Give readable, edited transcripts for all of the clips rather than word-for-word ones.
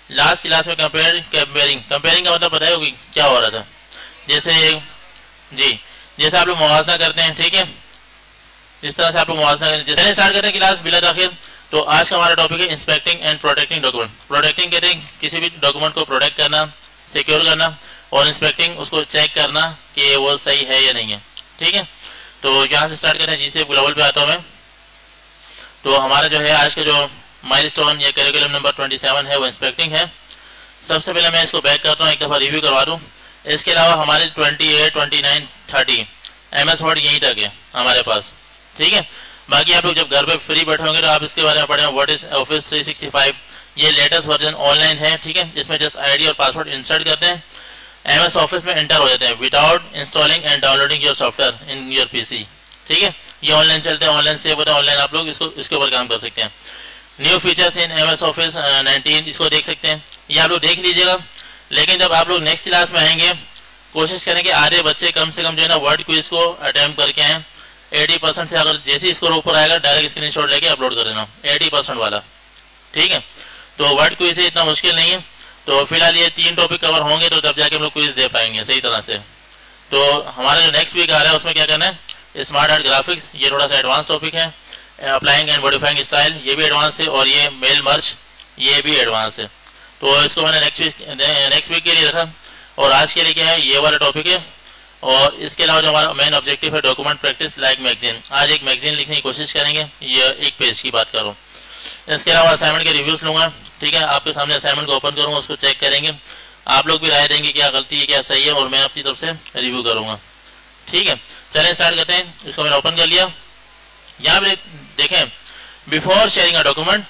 Last class में comparing का मतलब पता है क्या हो रहा था। जैसे जी, जैसे आप लोग मुवाजना करते हैं, ठीक है, इस तरह से आप लोग मुवाजना करते हैं। जैसे स्टार्ट करते हैं क्लास बिला ताखिर। तो आज का हमारा टॉपिक है inspecting and protecting document. Protecting कहते हैं किसी भी डॉक्यूमेंट को प्रोटेक्ट करना, सिक्योर करना, और इंस्पेक्टिंग उसको चेक करना कि वो सही है या नहीं है, ठीक है। तो यहाँ से स्टार्ट करते हैं, जिससे ग्लोबल पे आता हूँ मैं। तो हमारा जो है आज का जो माइलस्टोन या करिकुलम नंबर 27 है वो इंस्पेक्टिंग है। सबसे पहले मैं इसको बैक करता हूँ, एक दफ़ा रिव्यू करवा दूँ। इसके अलावा हमारे 28, 29, 30 MS वर्ड यहीं तक है हमारे पास, ठीक है। बाकी आप लोग जब घर पे फ्री बैठे होंगे तो आप इसके बारे में पढ़ें, व्हाट इज ऑफिस 365। ये लेटेस्ट वर्जन ऑनलाइन है, ठीक है। इसमें जस्ट आईडी और पासवर्ड इंसर्ट करते हैं, MS ऑफिस में एंटर हो जाते हैं without installing and downloading your software in your PC, ठीक है। ये ऑनलाइन चलते हैं, ऑनलाइन सेव होता है, ऑनलाइन आप लोग इसके ऊपर काम कर सकते हैं। New features in MS office 19 इसको देख सकते हैं, ये आप लोग देख लीजिएगा। लेकिन जब आप लोग नेक्स्ट क्लास में आएंगे, कोशिश करें कि आधे बच्चे कम से कम जो है ना वर्ड क्विज को अटेम्प्ट करके आए। 80% से अगर जैसे स्कोर ऊपर आएगा डायरेक्ट स्क्रीनशॉट लेके अपलोड कर देना, 80% वाला, ठीक है। तो वर्ड क्विज इतना मुश्किल नहीं है। तो फिलहाल ये 3 टॉपिक कवर होंगे तो तब जाके हम लोग क्विज दे पाएंगे सही तरह से। तो हमारा जो नेक्स्ट वीक आ रहा है उसमें क्या करना है, स्मार्ट आर्ट ग्राफिक्स, ये थोड़ा सा एडवांस टॉपिक है। अप्लाइंग एंड मॉडिफाइंग स्टाइल, ये भी एडवांस है, और ये मेल मर्ज, ये भी एडवांस है। तो इसको मैंने नेक्स्ट वीक के लिए रखा। और आज के लिए क्या है, ये वाला टॉपिक है। और इसके अलावा जो हमारा मेन ऑब्जेक्टिव है डॉक्यूमेंट प्रैक्टिस लाइक मैगजीन, आज एक मैगजीन लिखने की कोशिश करेंगे, ये 1 पेज की बात करूँ। इसके अलावा असाइनमेंट के रिव्यूज लूँगा, ठीक है। आपके सामने असाइनमेंट को ओपन करूँगा, उसको चेक करेंगे, आप लोग भी राय देंगे क्या गलती है क्या सही है, और मैं अपनी तरफ से रिव्यू करूँगा, ठीक है। चलें स्टार्ट करते हैं। इसको मैंने ओपन कर लिया। यहाँ पे देखें, before sharing a document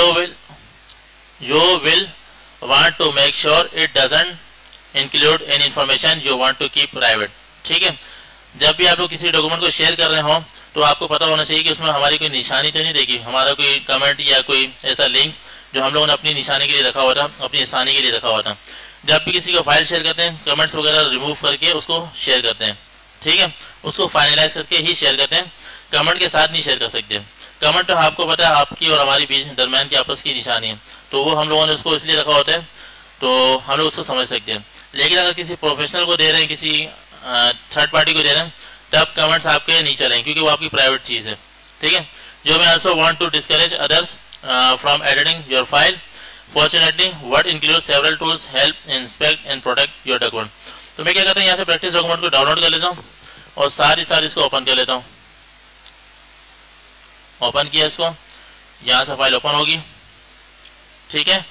you will want to make sure it doesn't include any information you want to keep private, ठीक है। जब भी आप लोग किसी डॉक्यूमेंट को शेयर कर रहे हो तो आपको पता होना चाहिए कि उसमें हमारी कोई निशानी तो नहीं देगी, हमारा कोई कमेंट या कोई ऐसा लिंक जो हम लोगों ने अपनी निशानी के लिए रखा हुआ था, अपनी आसानी के लिए रखा हुआ था। जब भी किसी को फाइल शेयर करते हैं, कमेंट्स वगैरह रिमूव करके उसको शेयर करते हैं, ठीक है। उसको फाइनलाइज करके ही शेयर करते हैं, कमेंट के साथ नहीं शेयर कर सकते। कमेंट तो आपको पता है आपकी और हमारी बीच दरमियान की आपस की निशानी है, तो वो हम लोगों ने उसको इसलिए रखा होता है तो हम लोग उसको समझ सकते हैं। लेकिन अगर किसी प्रोफेशनल को दे रहे हैं, किसी थर्ड पार्टी को दे रहे हैं, तब कमेंट्स आपके नहीं चलेंगे क्योंकि वो आपकी प्राइवेट चीज़ है, ठीक है। जो मैं also want to discourage others from editing your file. Fortunately Word include several tools help inspect and protect your document. तो मैं क्या करता हूँ, यहाँ से प्रैक्टिस डॉक्यूमेंट को डाउनलोड कर लेता हूँ और सारी इसको ओपन कर लेता हूँ। ओपन किया इसको, यहाँ से फाइल ओपन होगी, ठीक है।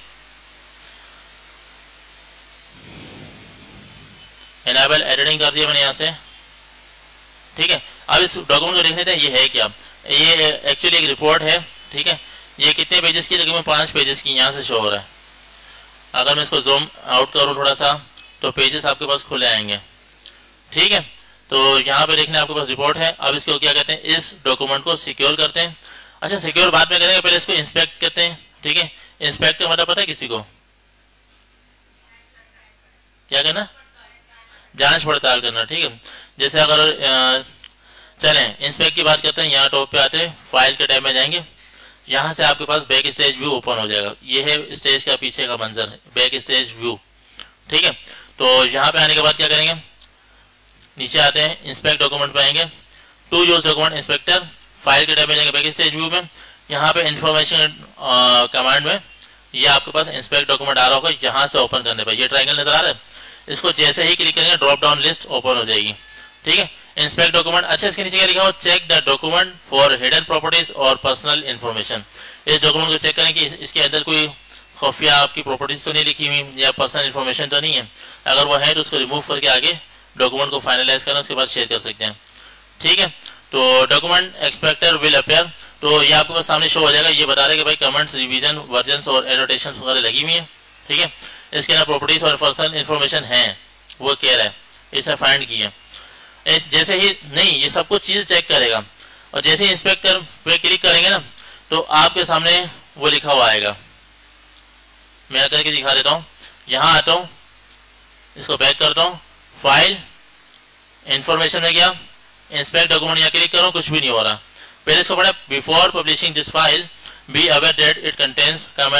एनेबल एडिटिंग कर दिया मैंने यहाँ से, ठीक है। अब इस डॉक्यूमेंट को देख लेते हैं ये है क्या। ये एक्चुअली एक रिपोर्ट है, ठीक है। ये कितने पेजेस की जगह में 5 पेजेस की यहाँ से शो हो रहा है। अगर मैं इसको जूम आउट करूँ थोड़ा सा तो पेजेस आपके पास खुले आएंगे, ठीक है। तो यहाँ पे देखने आपके पास रिपोर्ट है। अब इसको क्या कहते हैं, इस डॉक्यूमेंट को सिक्योर करते हैं। अच्छा, सिक्योर बाद में करेंगे, पहले इसको इंस्पेक्ट करते हैं, ठीक है। इंस्पेक्ट का मतलब पता है किसी को, क्या करना, जांच पड़ताल करना, ठीक है। जैसे अगर चलें इंस्पेक्ट की बात करते हैं, यहाँ टॉप पे आते हैं, फाइल के टैब में जाएंगे, यहाँ से आपके पास बैक स्टेज व्यू ओपन हो जाएगा। ये है स्टेज का पीछे का मंजर, बैक स्टेज व्यू, ठीक है। तो यहाँ पे आने के बाद क्या करेंगे, नीचे आते हैं, इंस्पेक्ट डॉक्यूमेंट पे आएंगे, to use document inspector, file के टैब में जाएंगे, बैक स्टेज व्यू में, यहाँ पे इंफॉर्मेशन कमांड में ये आपके पास इंस्पेक्ट डॉक्यूमेंट आ रहा होगा। यहाँ से ओपन करने पर ये ट्रायंगल नजर आ रहा है, इसको जैसे ही क्लिक करेंगे ड्रॉप डाउन लिस्ट ओपन हो जाएगी, ठीक है। इंस्पेक्ट डॉक्यूमेंट, अच्छा इसके नीचे क्या लिखा हो, check the document for hidden properties और पर्सनल इन्फॉर्मेशन। इस डॉक्यूमेंट को चेक करें कि इसके अंदर कोई खुफिया आपकी प्रॉपर्टीज तो नहीं लिखी हुई या पर्सनल इन्फॉर्मेशन तो नहीं है। अगर वो है तो उसको रिमूव करके आगे डॉक्यूमेंट को फाइनलाइज करना, उसके बाद शेयर कर सकते हैं, ठीक है। तो डॉक्यूमेंट एक्सपेक्टर विल अपेयर, तो ये आपके पास सामने शो हो जाएगा। ये बता रहे कि भाई कमेंट्स, रिवीजन, वर्जन्स और एनोटेशन वगैरह लगी हुई है, ठीक है। इसके अंदर प्रॉपर्टीज और पर्सनल इन्फॉर्मेशन है, वो कह रहा है, इसे फाइंड किया। जैसे ही नहीं, ये सब कुछ चीज़ चेक करेगा और जैसे ही इंस्पेक्टर पे क्लिक करेंगे ना तो आपके सामने वो लिखा हुआ आएगा। मैं करके दिखा देता हूँ, यहाँ आता हूँ, इसको बैक करता हूँ, फाइल इंफॉर्मेशन में गया, इंस्पेक्ट डॉक्यूमेंट यहाँ क्लिक करो, कुछ भी नहीं हो रहा। पहले इसको पढ़ा, before publishing this file be aware that it contains comment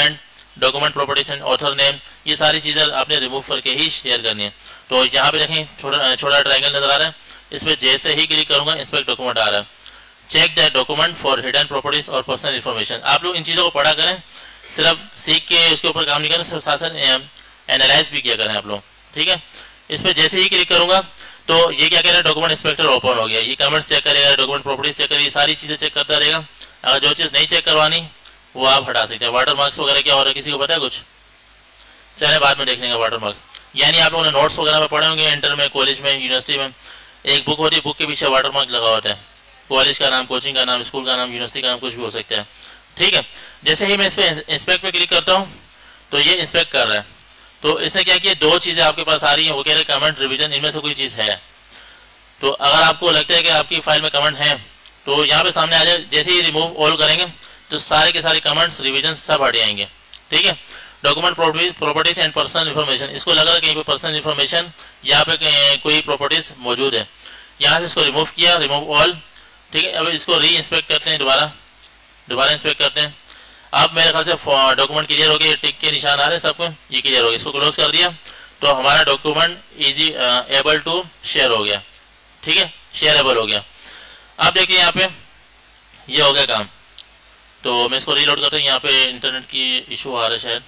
document properties and author name, ये सारी चीज़ें आपने रिमूव करके ही शेयर करनी है। तो यहाँ पे देखें छोटा ट्रायंगल नजर आ रहा है, इस पर जैसे ही क्लिक करूंगा इंस्पेक्ट डॉक्यूमेंट आ रहा है। Check the document for hidden properties और पर्सनल इन्फॉर्मेशन। आप लोग इन चीज़ों को पढ़ा करें, सिर्फ सीख के उसके ऊपर काम नहीं करें, साथ साथ एनालाइज भी किया करें आप लोग, ठीक है। इस पर जैसे ही क्लिक करूंगा तो ये क्या कह रहा है, डॉक्यूमेंट इंस्पेक्टर ओपन हो गया। ये कमेंट्स चेक करेगा, डॉक्यूमेंट प्रॉपर्टीज चेक करेगा, सारी चीज़ें चेक करता रहेगा। अगर जो चीज़ नहीं चेक करवानी वो आप हटा सकते हैं। वाटर मार्क्स वगैरह क्या हो रहा है, किसी को पता है कुछ? चले बाद में देख लेंगे वाटर मार्क्स। यानी आप लोगों ने नोट्स वगैरह में पढ़े होंगे, इंटर में, कॉलेज में, यूनिवर्सिटी में एक बुक होती है, बुक के पीछे वाटर मार्क लगा होता है, कॉलेज का नाम, कोचिंग का नाम, स्कूल का नाम, यूनिवर्सिटी का नाम, कुछ भी हो सकता है, ठीक है। जैसे ही मैं इस पर इंस्पेक्ट पे क्लिक करता हूँ तो ये इंस्पेक्ट कर रहा है। तो इसने क्या किया, दो चीज़ें आपके पास आ रही हैं, वो कह रहे हैं कमेंट, रिविजन, इनमें से कोई चीज़ है। तो अगर आपको लगता है कि आपकी फाइल में कमेंट है तो यहाँ पे सामने आ जाए। जैसे ही रिमूव ऑल करेंगे तो सारे के सारे कमेंट्स, रिविजन सब हट जाएंगे, ठीक है। Document properties and personal information, इसको लग रहा है कहीं पे पर्सनल इन्फॉर्मेशन यहाँ पे कोई प्रॉपर्टीज मौजूद है, यहाँ से इसको रिमूव किया, रिमूव ऑल, ठीक है। अब इसको री इंस्पेक्ट करते हैं, दोबारा इंस्पेक्ट करते हैं। अब मेरे ख्याल से डॉक्यूमेंट क्लियर हो गया, टिक के निशान आ रहे हैं सबको, ये क्लियर हो गया। इसको क्लोज कर दिया तो हमारा document easy able to share हो गया, ठीक है, शेयरेबल हो गया। अब देखिए यहाँ पे ये हो गया काम। तो मैं इसको रीलोड करता हूँ, यहाँ पे इंटरनेट की इशू आ रहा है शायद,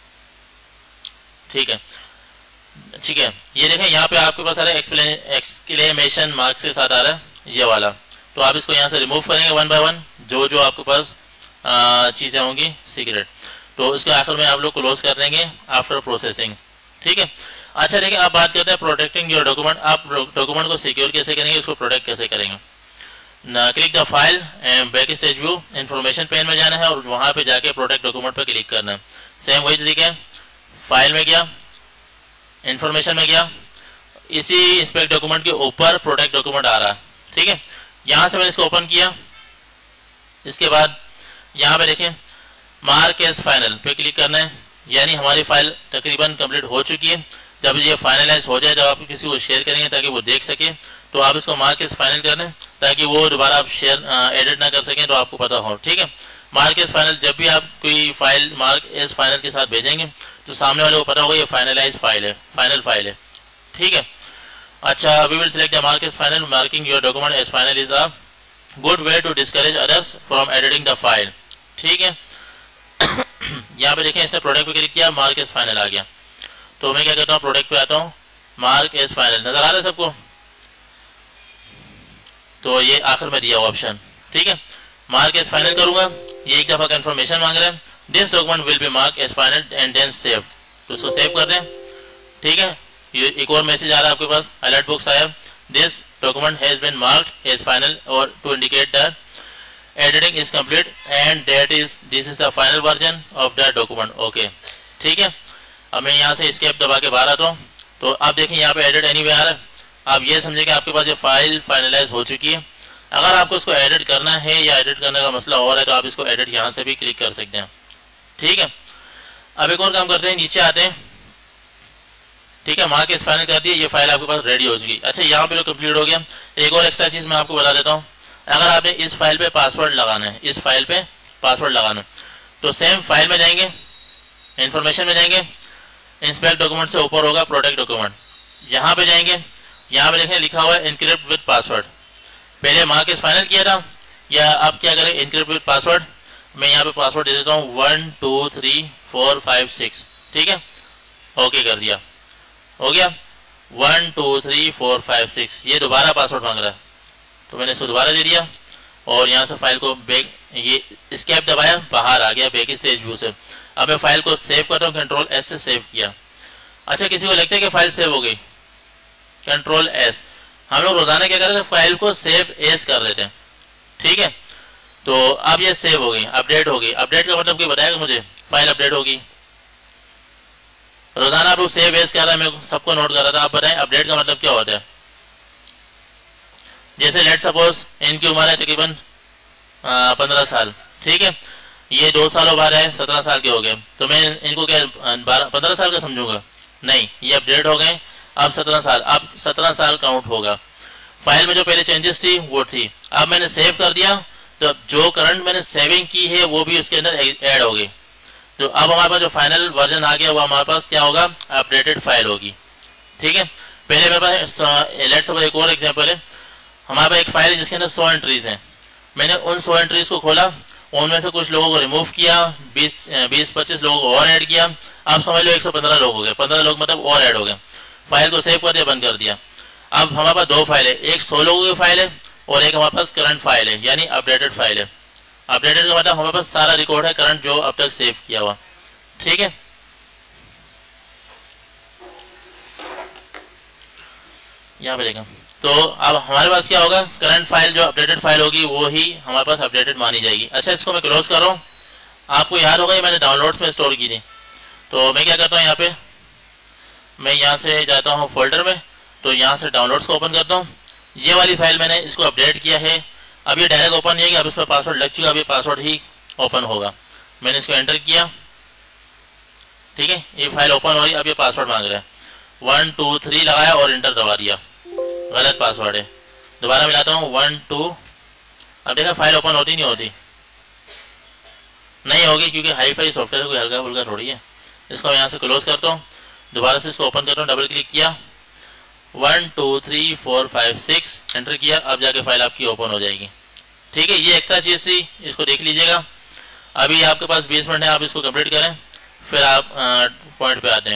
ठीक है, ठीक है। ये देखें यहाँ पे आपके पास सारे एक्सक्लेमेशन मार्क के साथ आ रहा है ये वाला। तो आप इसको यहाँ से रिमूव करेंगे वन बाय वन, जो जो आपके पास चीज़ें होंगी सीक्रेट। तो इसके आखिर में आप लोग क्लोज कर देंगे आफ्टर प्रोसेसिंग, ठीक है। अच्छा देखिए, अब बात करते हैं प्रोटेक्टिंग योर डॉक्यूमेंट। आप डॉक्यूमेंट को सिक्योर कैसे करेंगे, उसको प्रोटेक्ट कैसे करेंगे। Click the file and back stage view, information pane में जाना है और वहाँ पे जाके प्रोटेक्ट डॉक्यूमेंट पर क्लिक करना है। सेम वही तरीका है, फाइल में गया, इंफॉर्मेशन में गया, इसी इंस्पेक्ट डॉक्यूमेंट के ऊपर प्रोटेक्ट डॉक्यूमेंट आ रहा है, ठीक है। यहाँ से मैंने इसको ओपन किया, इसके बाद यहाँ पे देखें मार्क एज फाइनल पे क्लिक करना है, यानी हमारी फाइल तकरीबन कंप्लीट हो चुकी है। जब ये फाइनलाइज हो जाए, जब आप किसी को शेयर करेंगे ताकि वो देख सके, तो आप इसको मार्क एज फाइनल कर दें ताकि वो दोबारा आप शेयर एडिट ना कर सकें, तो आपको पता हो, ठीक है। मार्क एज फाइनल, जब भी आप कोई फाइल मार्क एज फाइनल के साथ भेजेंगे तो सामने वाले को पता होगा ये फाइनलाइज फाइल है, फाइनल फाइल है, ठीक है। अच्छा, we will select the mark as final, marking your document as final is a good way to discourage others from editing the file, ठीक है। यहाँ पे देखें, इसने प्रोडक्ट पे क्लिक किया, मार्क एज फाइनल आ गया। तो मैं क्या करता हूँ, प्रोडक्ट पे आता हूँ, मार्क एज फाइनल नजर आ रहा है सबको। तो ये आखिर में दिया हुआ ऑप्शन, ठीक है। मार्क एज फाइनल करूंगा, ये एक दफा कंफर्मेशन मांग रहा है, this document will be mark as final and then save. तो इसको सेव कर दें, ठीक है। ये एक और मैसेज आ रहा है आपके पास, अलर्ट बॉक्स आया, this document has been marked as final और to indicate the editing is complete and that is this is the final version of the document, okay, ठीक है। अब मैं यहाँ से एस्केप दबा के बाहर आता हूँ। तो आप देखें यहाँ पे एडिट एनीवेयर आ रहा है। आप ये समझे कि आपके पास ये फाइल फाइनलाइज हो चुकी है। अगर आपको इसको एडिट करना है या एडिट करने का मसला और है तो आप इसको एडिट यहाँ से भी क्लिक कर सकते हैं, ठीक है। अब एक और काम करते हैं, नीचे आते हैं, ठीक है। मार्क एज फाइनल कर दिए, ये फाइल आपके पास रेडी हो चुकी। अच्छा, यहाँ पे तो कंप्लीट हो गया। एक और एक्स्ट्रा चीज़ मैं आपको बता देता हूँ, अगर आपने इस फाइल पे पासवर्ड लगाना है, इस फाइल पे पासवर्ड लगाना है, तो सेम फाइल में जाएंगे, इंफॉर्मेशन में जाएंगे, इंस्पेक्ट डॉक्यूमेंट से ऊपर होगा प्रोटेक्ट डॉक्यूमेंट, यहाँ पे जाएंगे, यहाँ पे देखें लिखा हुआ है इनक्रिप्ट विद पासवर्ड। पहले मार्क एज फाइनल किया था, या आप क्या करें, इनक्रिप्ट विद पासवर्ड। मैं यहाँ पे पासवर्ड दे देता हूँ 1 2 3 4 5 6, ठीक है। ओके कर दिया, हो गया 1 2 3 4 5 6। ये दोबारा पासवर्ड मांग रहा है, तो मैंने इसको दोबारा दे दिया और यहाँ से फाइल को बैक, ये एस्केप दबाया, बाहर आ गया बैक स्टेज व्यू से। अब मैं फाइल को सेव करता हूँ, कंट्रोल एस से सेव किया। अच्छा, किसी को लगता है कि फाइल सेव हो गई, कंट्रोल एस। हम लोग रोजाना क्या करते हैं, फाइल को सेव एस कर देते हैं, ठीक है। तो अब ये सेव हो गई, अपडेट हो गई। अपडेट का मतलब कोई बताएगा मुझे, फाइल अपडेट होगी। रोजाना आप लोग सेव एस कर रहे हैं, मैं सबको नोट कर रहा था, आप बताएं अपडेट का मतलब क्या होता है। जैसे लेट सपोज इनकी उम्र है तकरीबन 15 साल, ठीक है। ये 2 सालों बाद है, 17 साल के हो गए, तो मैं इनको क्या 15 साल का समझूंगा? नहीं, ये अपडेट हो गए, अब 17 साल, अब 17 साल काउंट होगा। फाइल में जो पहले चेंजेस थी वो थी, अब मैंने सेव कर दिया, तो जो करंट मैंने सेविंग की है वो भी उसके अंदर ऐड हो गई। तो अब हमारे पास जो फाइनल वर्जन आ गया वो हमारे पास क्या होगा, अपडेटेड फाइल होगी। ठीक है, पहले मेरे पास लेट्स सपोज एक और एग्जांपल है, हमारे पास एक फाइल है जिसके अंदर 100 एंट्रीज हैं। मैंने उन 100 एंट्रीज को खोला, उनमें से कुछ लोगों को रिमूव किया, 20-25 लोगों को और ऐड किया। अब समझ लो 115 लोग हो गए, 15 लोग मतलब और ऐड हो गए। फाइल को सेव कर दिया, बंद कर दिया। अब हमारे पास दो फाइल है, एक 100 लोगों की फाइल है और एक हमारे पास करंट फाइल है, यानी अपडेटेड फाइल है। अपडेटेड का मतलब हमारे पास सारा रिकॉर्ड है करंट जो अब तक सेव किया हुआ। ठीक है, यहाँ पे देखा। तो अब हमारे पास क्या होगा, करंट फाइल जो अपडेटेड फाइल होगी वो ही हमारे पास अपडेटेड मानी जाएगी। अच्छा, इसको मैं क्लोज कर रहा हूँ। आपको याद होगा ये मैंने डाउनलोड्स में स्टोर की थी। तो मैं क्या करता हूँ, यहाँ पे मैं यहाँ से जाता हूँ फोल्डर में, तो यहाँ से डाउनलोड्स को ओपन करता हूँ। ये वाली फाइल मैंने इसको अपडेट किया है। अब ये डायरेक्ट ओपन नहीं है कि अब इसमें पासवर्ड लग चुका, अब ये पासवर्ड ही ओपन होगा। मैंने इसको एंटर किया, ठीक है, ये फाइल ओपन हो रही है। अब ये पासवर्ड मांग रहा है, 1 2 3 लगाया और इंटर दबा दिया, गलत पासवर्ड है। दोबारा मिलाता हूँ 1 2, अब देखा फाइल ओपन होती नहीं होती, नहीं होगी क्योंकि हाई फाई सॉफ्टवेयर कोई हल्का फुल्का थोड़ी है। इसको यहाँ से क्लोज करता हूँ, दोबारा से इसको ओपन करता हूँ, डबल क्लिक किया, 1 2 3 4 5 6 एंटर किया। अब जाके फाइल आपकी ओपन हो जाएगी। ठीक है, ये एक्स्ट्रा चीज़ थी, इसको देख लीजिएगा। अभी आपके पास 20 मिनट है, आप इसको कंप्लीट करें, फिर आप पॉइंट पे आते हैं।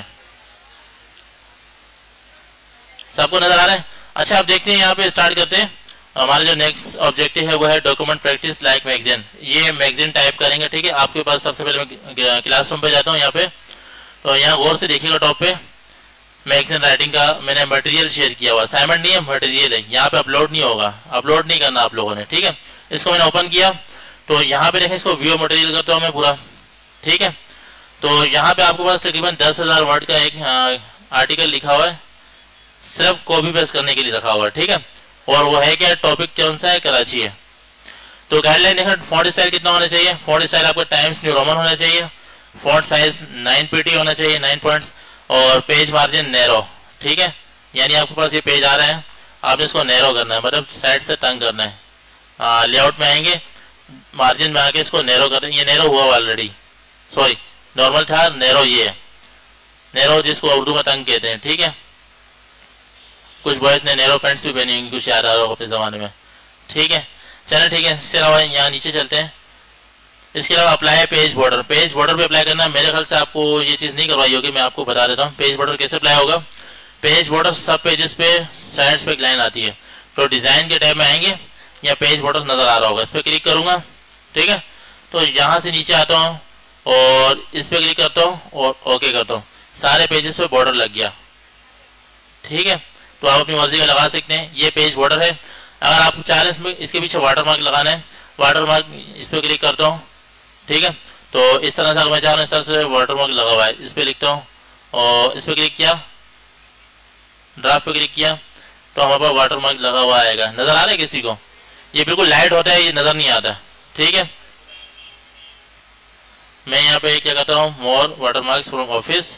सबको नजर आ रहा है? अच्छा, आप देखते हैं, यहाँ पे स्टार्ट करते हैं। हमारा जो नेक्स्ट ऑब्जेक्टिव है वो है डॉक्यूमेंट प्रैक्टिस लाइक मैगजीन। ये मैगजीन टाइप करेंगे। ठीक है, आपके पास सबसे पहले मैं क्लासरूम पे जाता हूँ यहाँ पे, तो यहाँ गौर से देखिएगा, टॉप पे मैगजीन राइटिंग का मैंने मटेरियल शेयर किया हुआ, असाइनमेंट नहीं है, मटेरियल है। यहाँ पे अपलोड नहीं होगा, अपलोड नहीं करना आप लोगों ने। ठीक है, इसको मैंने ओपन किया, तो यहाँ पे देखें, इसको व्यू मटेरियल करता हूँ मैं पूरा। ठीक है, तो यहाँ पे आपके पास तकरीबन 10,000 वर्ड का एक आर्टिकल लिखा हुआ है, सिर्फ कॉपी पेस्ट करने के लिए रखा हुआ है। ठीक है, और वो है क्या, टॉपिक कौन सा है, कराची है। तो गाइडलाइन देखा, फॉन्ट स्टाइल कितना होना चाहिए, फॉन्ट स्टाइल आपका टाइम्स न्यू रोमन होना चाहिए, फॉन्ट साइज 9 pt होना चाहिए, 9 पॉइंट्स, और पेज मार्जिन नैरो। ठीक है, यानी आपके पास ये पेज आ रहा है, आपने इसको नैरो करना है, मतलब साइड से तंग करना है। लेआउट में आएंगे, मार्जिन में आके इसको नैरो कर, ये नैरो हुआ ऑलरेडी, सॉरी नॉर्मल था, नैरो ये है, नैरो जिसको उर्दू में तंग कहते हैं। ठीक है, कुछ बॉयज ने नैरो पैंट्स भी पहनी होंगी, कुछ याद आ रहा होगा अपने ज़माने में। ठीक है, चलें, ठीक है। इसके अलावा यहाँ नीचे चलते हैं। इसके अलावा apply page border, page border पे अप्लाई करना है। मेरे ख्याल से आपको ये चीज़ नहीं करवाई होगी, मैं आपको बता देता हूँ पेज बॉर्डर कैसे अप्लाई होगा। पेज बॉर्डर सब पेजेस पे साइड्स पे एक लाइन आती है, तो डिज़ाइन के टैब में आएंगे, या पेज बॉर्डर नज़र आ रहा होगा, इस पर क्लिक करूँगा। ठीक है, तो यहाँ से नीचे आता हूँ और इस पर क्लिक करता हूँ और ओके करता हूँ, सारे पेजेस पे बॉर्डर लग गया। ठीक है, तो आप अपनी मर्जी का लगा सकते हैं। ये पेज बॉर्डर है। अगर आप चाह रहे हैं इसके पीछे वाटर मार्क लगाना है, वाटर मार्क इस पर क्लिक करता हूँ। ठीक है, तो इस तरह से अगर मैं चाह रहा हूँ इस तरह से वाटर मार्क लगा हुआ है, इस पर लिखता हूँ और इस पर क्लिक किया, ड्राफ्ट पे क्लिक किया, तो हमारे पास वाटर मार्क लगा हुआ आएगा। नजर आ रहा है किसी को? ये बिल्कुल लाइट होता है, ये नजर नहीं आता। ठीक है, मैं यहाँ पे क्या करता हूँ, more watermarks from Office,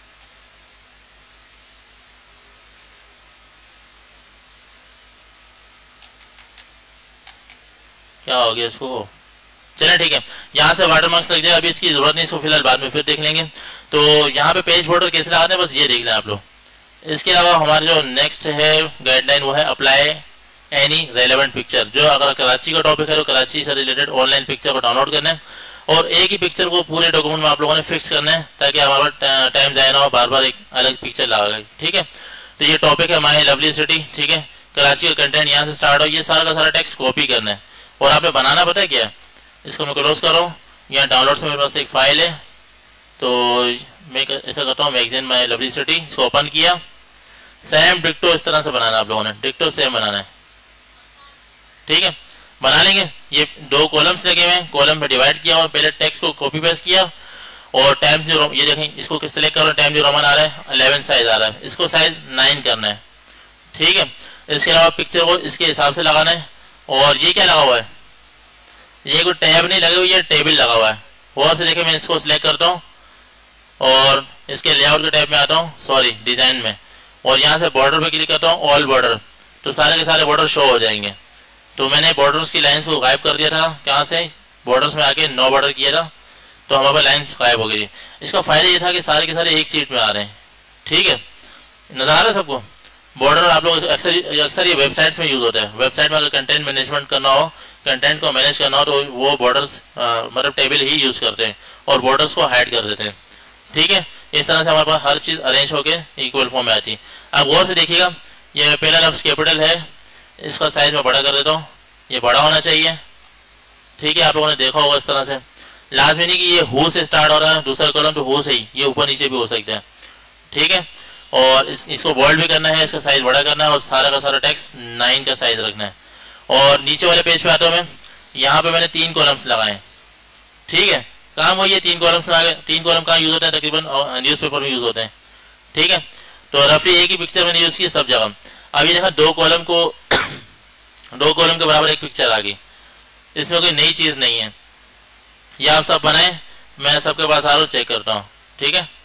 क्या हो गया इसको, चलें ठीक है, यहाँ से वाटर मार्क्स लग जाए, अभी इसकी जरूरत नहीं, इसको फिलहाल बाद में फिर देख लेंगे। तो यहाँ पे पेज बॉर्डर कैसे लगाना है, बस ये देख लें आप लोग। इसके अलावा हमारा जो नेक्स्ट है गाइडलाइन वो है अप्लाई एनी रेलेवेंट पिक्चर। जो अगर कराची का टॉपिक है तो कराची से रिलेटेड ऑनलाइन पिक्चर को डाउनलोड करना है, और एक ही पिक्चर को पूरे डॉक्यूमेंट में आप लोगों ने फिक्स करना है, ताकि हमारा टाइम जाए ना हो बार बार एक अलग पिक्चर लगा। ठीक है, तो ये टॉपिक है माई लवली सिटी। ठीक है, कराची का कंटेंट यहाँ से स्टार्ट हो, ये सारा का सारा टेक्स्ट कॉपी करना है, और आपने बनाना पता है क्या, इसको मैं क्लोज कर रहा हूँ। यहाँ डाउनलोड से मेरे पास एक फाइल है, तो मैं ऐसा करता हूँ मैगजीन माई लवली सिटी, इसको ओपन किया, सेम डिक्टो इस तरह से बनाना है आप लोगों ने, डिक्टो सेम बनाना है। ठीक है, बना लेंगे। ये दो कॉलम्स लगे हुए हैं, कॉलम में डिवाइड किया और पहले टेक्स्ट को कॉपी पेस्ट किया, और टाइम्स न्यू, ये देखें इसको सिलेक्ट करो, टाइम न्यू रोमन आ रहा है, 11 साइज आ रहा है, इसको साइज 9 करना है। ठीक है, इसके अलावा पिक्चर को इसके हिसाब से लगाना है। और ये क्या लगा हुआ है, ये कोई टैब नहीं लगे हुई है, टेबल लगा हुआ है। वहाँ से देखें मैं इसको सिलेक्ट करता हूँ और इसके लेआउट के टैब में आता हूँ, सॉरी डिजाइन में, और यहाँ से बॉर्डर पे क्लिक करता हूँ, ऑल बॉर्डर, तो सारे के सारे बॉर्डर शो हो जाएंगे। तो मैंने बॉर्डर्स की लाइंस को गायब कर दिया था, कहाँ से, बॉर्डर्स में आके नो बॉर्डर किया था, तो हमारे पास लाइन्स गायब हो गई। इसका फ़ायदा ये था कि सारे के सारे एक सीट में आ रहे हैं, ठीक है, नज़र आ रहा है सबको। बॉर्डर आप लोग अक्सर ये वेबसाइट्स में यूज़ होता है। वेबसाइट में अगर कंटेंट मैनेजमेंट करना हो, कंटेंट को मैनेज करना हो, तो वो बॉर्डर्स मतलब टेबल ही यूज़ करते हैं और बॉर्डर्स को हाइड कर देते हैं, ठीक है। इस तरह से हमारे पास हर चीज़ अरेंज होकर इक्वल फॉर्म में आती है। अब गौर से देखिएगा, ये पहला लफ्ज़ कैपिटल है, इसका साइज मैं बड़ा कर देता हूँ, ये बड़ा होना चाहिए, ठीक है। आप लोगों ने देखा होगा इस तरह से। लाजमी नहीं कि ये हु से स्टार्ट हो रहा है, दूसरा कॉलम तो हु से ही, ये ऊपर नीचे भी हो सकता है, ठीक है। और इसको बोल्ड भी करना है, इसका साइज बड़ा करना है और सारा का सारा टेक्स्ट 9 का साइज रखना है। और नीचे वाले पेज पे आता हूँ मैं, यहाँ पे मैंने 3 कॉलम्स लगाए, ठीक है। काम वही है, 3 कॉलम्स लगा। 3 कॉलम कहाँ यूज़ होते हैं, तकरीबन न्यूज़पेपर में यूज़ होते हैं, ठीक है। तो रफली एक ही पिक्चर मैंने यूज़ की सब जगह। अभी देखा 2 कॉलम के बराबर एक पिक्चर आ गई, इसमें कोई नई चीज़ नहीं है। ये आप सब बनाए, मैं सबके पास आ रहा हूँ, चेक करता हूँ, ठीक है।